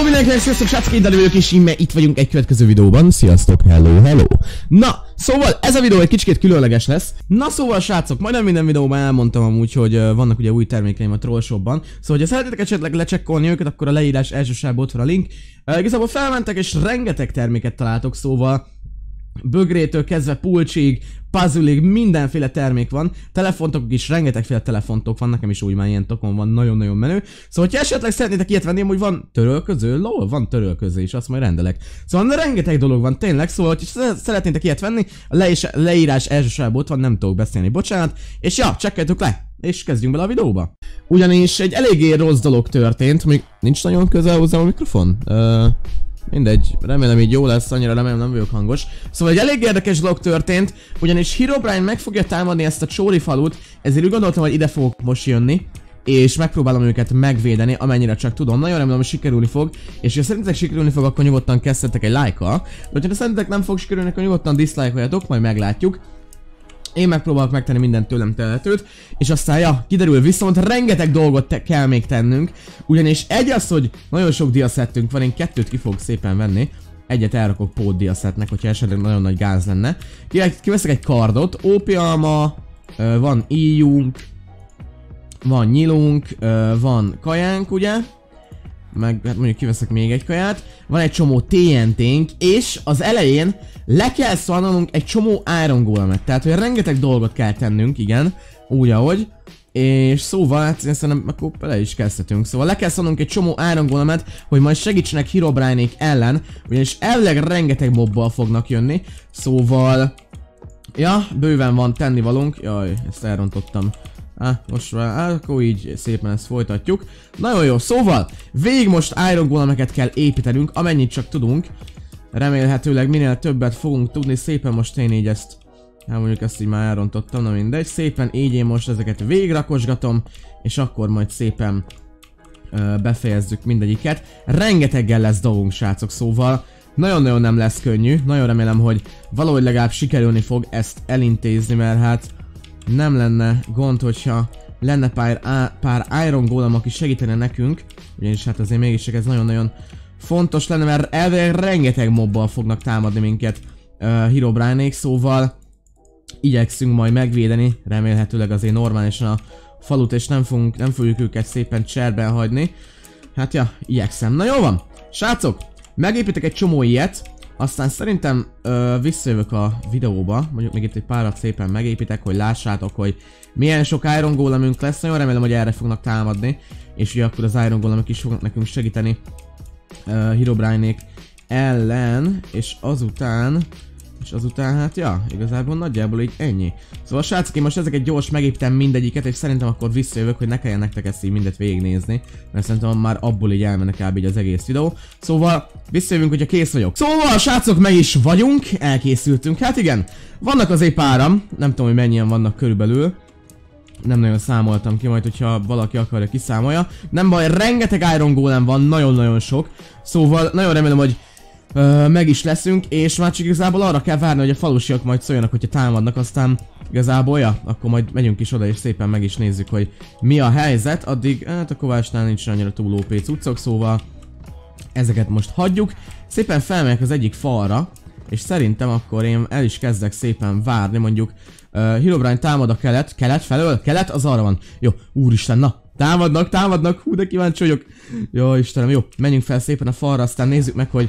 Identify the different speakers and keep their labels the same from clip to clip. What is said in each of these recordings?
Speaker 1: mindenkinek, sziasztok srácok, én Dani vagyok, és itt vagyunk egy következő videóban. Sziasztok, hello. Na, szóval ez a videó egy kicsit különleges lesz. Na szóval srácok, majdnem minden videóban elmondtam amúgy, hogy vannak ugye új termékeim a Trollshopban. Szóval, ha szeretnétek esetleg lecsekkolni őket, akkor a leírás első sávban ott van a link. Igazából felmentek és rengeteg terméket találtok, szóval bögrétől kezdve pulcsig, puzzle-ig, mindenféle termék van. Telefontokok is, rengetegféle telefontok van, nekem is úgy már ilyen tokon van, nagyon-nagyon menő. Szóval, ha esetleg szeretnétek ilyet venni, hogy van törölköző, lol, van törölköző is, azt majd rendelek. Szóval rengeteg dolog van tényleg, szóval, ha szeretnétek ilyet venni, a leírás első sávban ott van, nem tudok beszélni, bocsánat. És ja, csekkeltük le, és kezdjünk bele a videóba. Ugyanis egy eléggé rossz dolog történt, még nincs nagyon közel hozzám a mikrofon. Mindegy, remélem így jó lesz, annyira remélem nem vagyok hangos. Szóval egy elég érdekes dolog történt, ugyanis Herobrine meg fogja támadni ezt a csóri falut, ezért úgy gondoltam, hogy ide fogok most jönni, és megpróbálom őket megvédeni, amennyire csak tudom. Nagyon remélem, hogy sikerülni fog, és ha szerintetek sikerülni fog, akkor nyugodtan kezdhetek egy like-kal. De ha szerintetek nem fog sikerülni, akkor nyugodtan dislike-oljatok, majd meglátjuk. Én megpróbálok megtenni mindent tőlem telhetőt, és aztán ja, kiderül viszont rengeteg dolgot kell még tennünk, ugyanis egy az, hogy nagyon sok diaszettünk van, én kettőt ki fogok szépen venni, egyet elrakok pót diaszettnek, hogyha esetleg nagyon nagy gáz lenne. Kiveszek egy kardot, ópialma, van íjunk, van nyilunk, van kajánk, ugye? Meg hát mondjuk kiveszek még egy kaját, van egy csomó TNT-nk, és az elején le kell szólnunk egy csomó Iron Golemet, tehát hogy rengeteg dolgot kell tennünk, igen, úgy ahogy, és szóval hát szerintem akkor bele is kezdhetünk, szóval le kell szólnunk egy csomó Iron Golemet, hogy majd segítsenek Herobrine-ék ellen, ugyanis elvileg rengeteg mobbal fognak jönni, szóval, ja, bőven van tennivalónk, jaj, ezt elrontottam. Most már, akkor így szépen ezt folytatjuk. Nagyon jó, szóval végig most Iron Golemeket kell építenünk, amennyit csak tudunk. Remélhetőleg minél többet fogunk tudni, szépen most én így ezt, hát mondjuk ezt így már elrontottam, na mindegy. Szépen így én most ezeket végrakosgatom, és akkor majd szépen befejezzük mindegyiket. Rengeteggel lesz dolgunk, srácok, szóval nagyon-nagyon nem lesz könnyű. Nagyon remélem, hogy valahogy legalább sikerülni fog ezt elintézni, mert hát nem lenne gond, hogyha lenne pár Iron Golem, aki segítene nekünk, ugyanis hát azért mégis ez nagyon-nagyon fontos lenne, mert elvileg rengeteg mobbal fognak támadni minket Herobrine-ék, szóval igyekszünk majd megvédeni, remélhetőleg azért normálisan a falut, és nem fogjuk őket szépen cserben hagyni. Hát ja, igyekszem. Na jó van, srácok, megépítek egy csomó ilyet, aztán szerintem visszajövök a videóba, mondjuk még itt egy párat szépen megépítek, hogy lássátok, hogy milyen sok Iron Golemünk lesz. Nagyon remélem, hogy erre fognak támadni, és ugye akkor az Iron Golemek is fognak nekünk segíteni Herobrine-ék ellen, és azután hát ja, igazából nagyjából így ennyi. Szóval srácok, én most ezeket gyors megépítem mindegyiket, és szerintem akkor visszajövök, hogy ne kelljen nektek ezt így mindet végignézni, mert szerintem már abból így elmenne kb. Így az egész videó. Szóval visszajövünk, hogyha kész vagyok. Szóval srácok, meg is vagyunk, elkészültünk, hát igen, vannak azért páram, nem tudom, hogy mennyien vannak körülbelül. Nem nagyon számoltam ki, majd hogyha valaki akarja kiszámolja. Nem baj, rengeteg Iron Golem van, nagyon-nagyon sok. Szóval nagyon remélem, hogy meg is leszünk, és már csak igazából arra kell várni, hogy a falusiak majd szóljanak, hogyha támadnak, aztán igazából, ja, akkor majd megyünk is oda, és szépen meg is nézzük, hogy mi a helyzet. Addig, hát a Kovácsnál nincs annyira túl OP cuccok, szóval ezeket most hagyjuk. Szépen felmegyek az egyik falra, és szerintem akkor én el is kezdek szépen várni, mondjuk Herobrine támad a kelet felől, kelet az arra van. Jó, úristen, na, támadnak, hú, de kíváncsi vagyok. Jó, Istenem, jó, menjünk fel szépen a falra, aztán nézzük meg, hogy...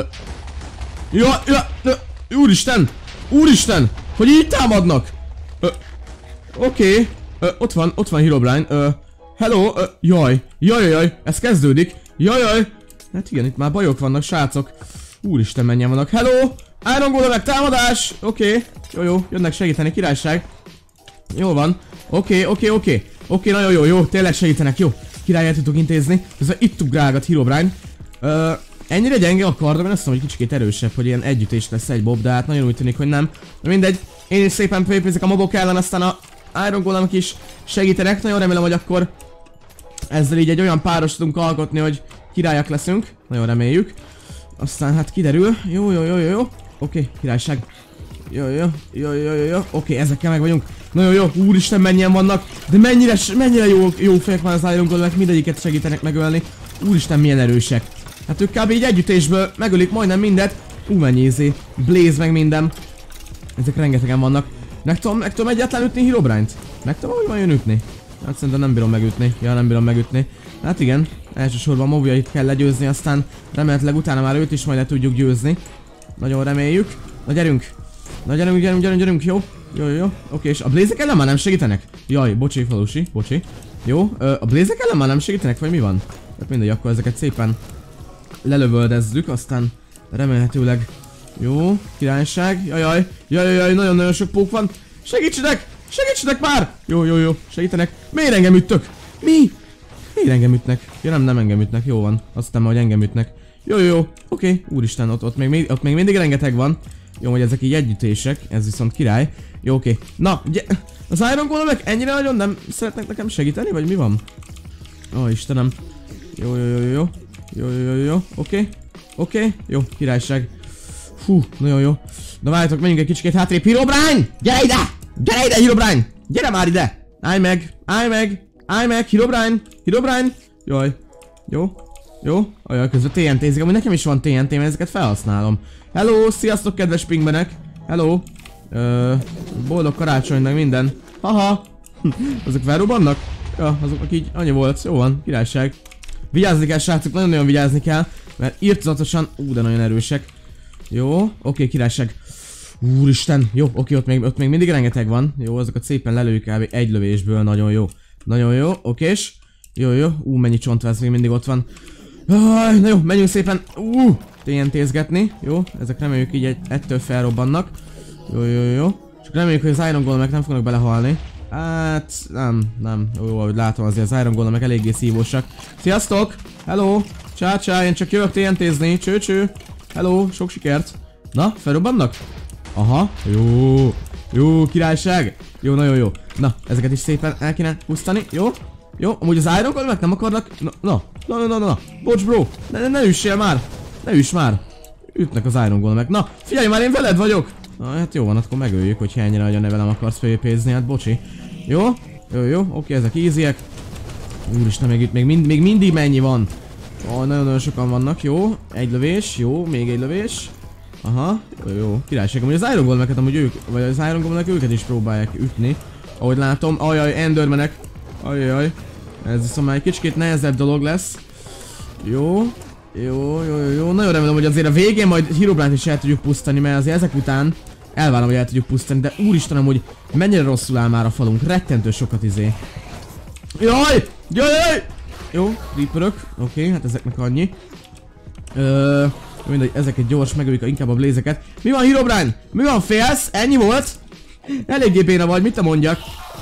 Speaker 1: Úristen, hogy így támadnak? Oké, ott van Herobrine, hello, jaj, ez kezdődik, jaj, hát igen, itt már bajok vannak, srácok. Úristen, mennyien vannak, hello, Iron Golemek, támadás, oké, jó, jönnek segíteni, királyság. Jól van, oké, nagyon jó, tényleg segítenek, jó, királyát tudok intézni. Ez itt ugrálgat Herobrine. Ennyire gyenge a kardom, én azt mondom, hogy kicsikét erősebb, hogy ilyen együttés lesz egy mob, de hát nagyon úgy tűnik, hogy nem. De mindegy, én is szépen pépézek a mobok ellen, aztán a Iron Golemek is segítenek. Nagyon remélem, hogy akkor ezzel így egy olyan páros tudunk alkotni, hogy királyak leszünk. Nagyon reméljük. Aztán hát kiderül. Jó. Oké, királyság. Jó. Oké, ezekkel meg vagyunk. Nagyon jó, úristen, mennyien vannak. De mennyire jó fejek van az Iron Golemek, mindegyiket segítenek megölni. Úristen, milyen erősek. Hát ők kb. Így együttésből megölik majdnem mindet. Mennyi izé. Blaze meg minden. Ezek rengetegen vannak. Meg tudom egyáltalán ütni Herobrine-t? Meg tudom, hogy van jön ütni? Hát szerintem nem bírom megütni. Ja, nem bírom megütni. Hát igen. Elsősorban mobjait kell legyőzni, aztán remélhetőleg utána már őt is majd le tudjuk győzni. Nagyon reméljük. Na gyerünk. Na gyerünk. Jó. Oké, és a Blaze-ek ellen már nem segítenek? Jaj, bocsi, falusi, bocsi. Jó, a Blaze-ek ellen már nem segítenek, vagy mi van? Hát mindegy, akkor ezeket szépen lelövöldezzük, aztán remélhetőleg jó, királyság. Jaj, nagyon sok pók van. Segítsenek már! Jó, segítenek. Miért engem üttök? Mi? Miért engem ütnek? Ja nem engem ütnek, jó van. Azt hittem, hogy engem ütnek. Jó, oké, úristen, ott még mindig rengeteg van. Jó, hogy ezek így együttések, ez viszont király. Jó, oké. Na, ugye, az Iron Golemek ennyire nagyon nem szeretnek nekem segíteni, vagy mi van? Ó, Istenem. Jó, oké, jó, királyság. Fú, nagyon jó. Na várjatok, menjünk egy kicsikét hátrébb. Herobrine! Gyere ide, Herobrine! Gyere már ide! Állj meg, Herobrine! Jaj, jó. Ajaj, közben TNT-zik, amúgy nekem is van TNT, mert ezeket felhasználom. Hello, sziasztok kedves pingbenek! Hello! Boldog karácsony meg minden. Haha! Azok felrobbannak? Ja, azoknak így annyi volt. Jó van, királyság. Vigyázni kell, srácok, nagyon vigyázni kell, mert irtozatosan, de nagyon erősek. Jó, oké, királyság. Úristen, jó, oké, ott még mindig rengeteg van. Jó, azokat szépen lelőjük kb. Egy lövésből, nagyon jó, okés. Jó, mennyi csontváz még mindig ott van. Na jó, menjünk szépen, TNT-zgetni, jó, ezek reméljük így ettől felrobbannak. Jó. Csak reméljük, hogy az Iron Golemek nem fognak belehalni. Hát, nem. Jó, ahogy látom, azért az Iron Golemek eléggé szívósak. Sziasztok! Hello! Csá, én csak jövök TNT-zni. Cső. Hello, sok sikert. Na, felrobbannak? Aha, jó, királyság. Jó, nagyon jó. Na, ezeket is szépen el kéne pusztani, jó? Amúgy az Iron Golemek nem akarnak... Na. Bocs, bro, ne üssél már. Ne üss már. Ütnek az Iron Golemek. Na, figyelj már, én veled vagyok. Na, hát jó van, akkor megöljük, hogyha ennyire nagyon velem akarsz fölépézni, hát bocsi. Jó, oké, ezek easyek. Úristen, még mindig mennyi van? Nagyon sokan vannak, jó. Egy lövés, jó, még egy lövés. Aha, jó, királyság. Amúgy az Iron Golemeket, vagy az Iron Golemek őket is próbálják ütni. Ahogy látom, Endermanek. Ez viszont már egy kicsit nehezebb dolog lesz. Jó. Nagyon remélem, hogy azért a végén majd Herobrine-t is el tudjuk pusztani, mert azért ezek után elvárom, hogy el tudjuk pusztani, de úristenem, hogy mennyire rosszul áll már a falunk. Rettentő sokat izé. Jaj! Jó, creeperök. Oké, hát ezeknek annyi. Mindegy, ezeket gyors megöljük inkább a blaze-eket. Mi van, Herobrine? Mi van, félsz? Ennyi volt? Eléggé béna vagy, mit te mondjak?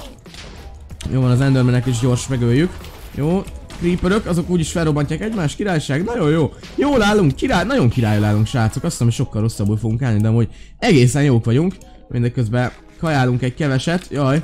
Speaker 1: Jó van, az Endermanek is gyors megöljük. Jó, creeperök, azok úgyis felrobbantják egymást, királyság, nagyon jó. Jól állunk, nagyon királyul állunk, srácok. Azt hiszem, hogy sokkal rosszabbul fogunk állni, de hogy egészen jók vagyunk. Mindeközben kajálunk egy keveset, jaj,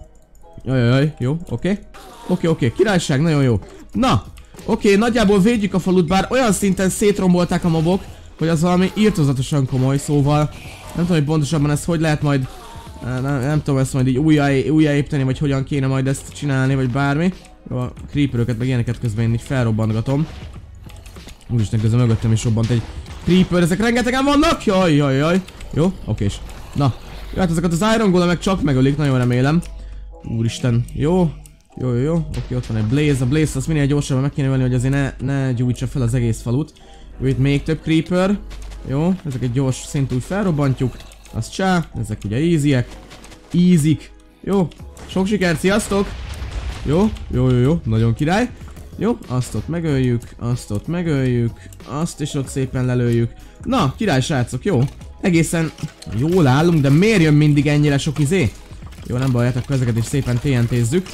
Speaker 1: jó, oké, királyság, nagyon jó. Na, oké, nagyjából védjük a falut, bár olyan szinten szétrombolták a mobok, hogy az valami irtózatosan komoly, szóval nem tudom, hogy pontosabban ezt hogy lehet majd, nem tudom ezt majd így újjáépíteni, vagy hogyan kéne majd ezt csinálni, vagy bármi. Jó, a creeperöket meg ilyeneket közben én így felrobbantgatom. Úristen, közben mögöttem is robbant egy creeper, ezek rengetegen vannak, jaj. Jó, okés. Na, hát ezeket az Iron Golemek csak megölik, nagyon remélem. Úristen, jó, oké, ott van egy Blaze, a Blaze azt minél gyorsabban meg kéne ölni, hogy azért ne gyújtsa fel az egész falut. Jó, itt még több creeper. Jó, ezeket gyors szintű úgy felrobbantjuk. Az csá, ezek ugye easyk. Jó, sok sikert, sziasztok! Jó, nagyon király. Jó, azt ott megöljük, azt is ott szépen lelőjük. Na, király srácok, jó. Egészen jól állunk, de miért jön mindig ennyire sok izé? Jó, nem baj, akkor ezeket is szépen TNT-zzük.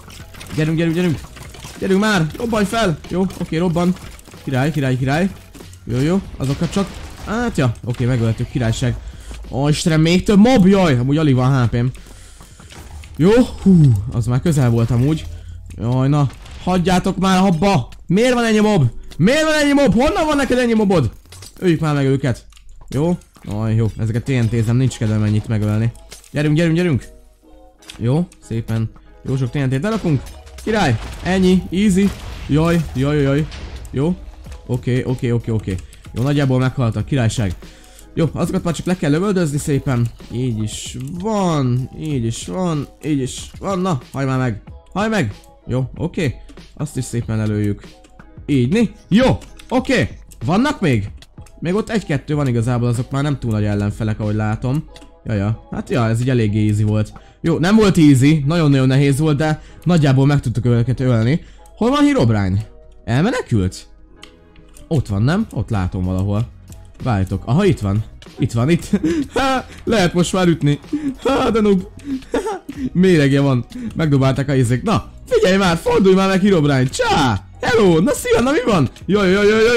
Speaker 1: Gyerünk már, robbanj fel! Jó, oké, robban. Király. Jó, azokat csak... Hát ja, oké, megöltük, királyság. Ó, Istenem, még több mob, jaj, amúgy alig van HP-m. Jó, az már közel volt amúgy. Jaj, na, hagyjátok már abba! Miért van ennyi mob? Honnan van neked ennyi mobod? Öljük már meg őket. Jó, jó, ezeket TNT-zem, nincs kedvem ennyit megölni. Gyerünk. Jó, szépen. Jó sok TNT-t elrakunk. Király, ennyi, easy. Jaj. Jó, Oké. Jó, nagyjából meghaltak, királyság. Jó, azokat már csak le kell lövöldözni szépen. Így is van, így is van, így is van. Na, hajj már meg. Hajj meg. Jó, oké. Azt is szépen előjük. Így, jó, oké. Vannak még? Még ott egy-kettő van igazából, azok már nem túl nagy ellenfelek, ahogy látom. Jaja, hát ja, ez így eléggé easy volt. Jó, nem volt easy, nagyon-nagyon nehéz volt, de nagyjából meg tudtuk őket ölni. Hol van Herobrine? Elmenekült? Ott van, nem? Ott látom valahol. Várjatok, aha, itt van. Itt van, itt. Ha, lehet most már ütni. Ha, de noob. Méregje van. Megdobálták a izék. Na, figyelj már, fordulj már meg, Herobrine. Csá! Hello! Na szia, na mi van? Jaj.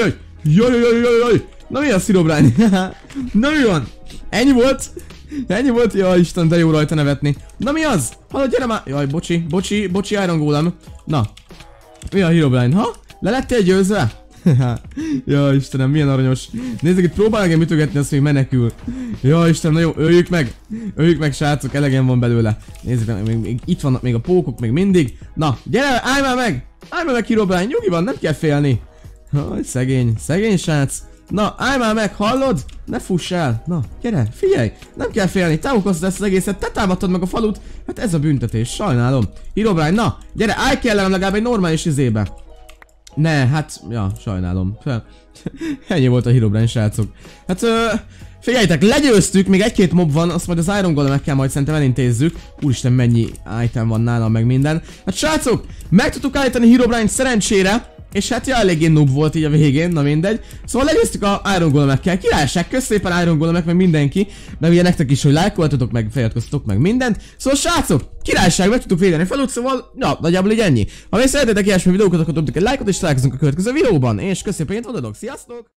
Speaker 1: Na mi az, Herobrine? Na mi van? Ennyi volt? Ennyi volt? Jaj, Isten, de jó rajta nevetni. Na mi az? Hallod, gyere már. Jaj, bocsi, Iron Golem. Na. Mi a, Herobrine, ha? Le lettél győzve? Jaj, Istenem, milyen aranyos. Nézzük, itt próbálnak ütögetni, azt még menekül. Jaj, Istenem, na jó, öljük meg, srácok, elegem van belőle. Nézzük, még itt vannak még a pókok, még mindig. Na, gyere, állj már meg, Herobrine, nyugi van, nem kell félni. Jaj, szegény srác. Na, állj már meg, hallod? Ne fuss el. Na, gyere, figyelj, nem kell félni, te okoztad ezt az egészet, te támadtad meg a falut. Hát ez a büntetés, sajnálom. Herobrine, na, gyere, állj kellene legalább egy normális izébe. Ne, hát, ja, sajnálom. Ennyi volt a Herobrine, srácok. Hát, figyeljetek, legyőztük, még egy-két mob van, azt majd az Iron Golemekkel majd szerintem elintézzük. Úristen, mennyi item van nálam, meg minden. Hát, srácok, meg tudtuk állítani Herobrine szerencsére, és hát ja, eléggé noob volt így a végén, na mindegy. Szóval legyőztük a Iron Golemekkel. Királyság, kösz szépen Iron Golemek, meg mindenki. Meg ugye nektek is, hogy lájkoltatok, meg feliratkoztatok, meg mindent. Szóval srácok, királyság, meg tudtuk védeni falut, szóval, ja, nagyjából így ennyi. Ha még szeretnétek ilyesmi videókat, akkor dobjatok egy lájkot, és találkozunk a következő videóban. És kösz szépen, hogy odaadok, sziasztok!